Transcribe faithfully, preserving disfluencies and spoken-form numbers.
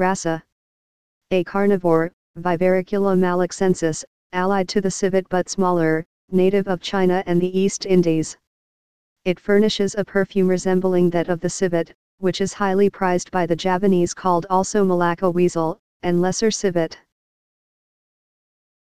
Rasse. A carnivore, Viverricula malaxensis, allied to the civet but smaller, native of China and the East Indies. It furnishes a perfume resembling that of the civet, which is highly prized by the Javanese, called also Malacca weasel, and lesser civet.